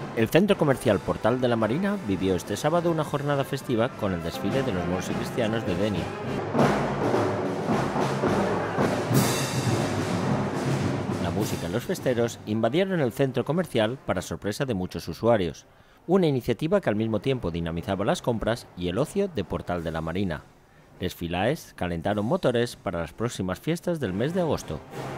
El centro comercial Portal de la Marina vivió este sábado una jornada festiva con el desfile de los Moros y Cristianos de Denia. La música y los festeros invadieron el centro comercial para sorpresa de muchos usuarios, una iniciativa que al mismo tiempo dinamizaba las compras y el ocio de Portal de la Marina. Les filaes calentaron motores para las próximas fiestas del mes de agosto.